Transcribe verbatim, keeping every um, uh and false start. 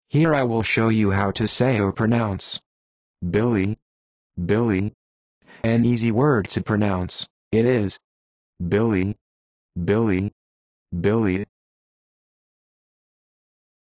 Here I will show you how to say or pronounce Billy, Billy. An easy word to pronounce. It is Billy, Billy, Billy.